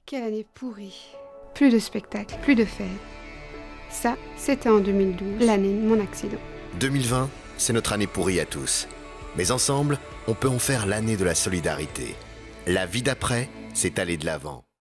Quelle année pourrie. Plus de spectacles, plus de fêtes. Ça, c'était en 2012, l'année de mon accident. 2020, c'est notre année pourrie à tous. Mais ensemble, on peut en faire l'année de la solidarité. La vie d'après, c'est aller de l'avant.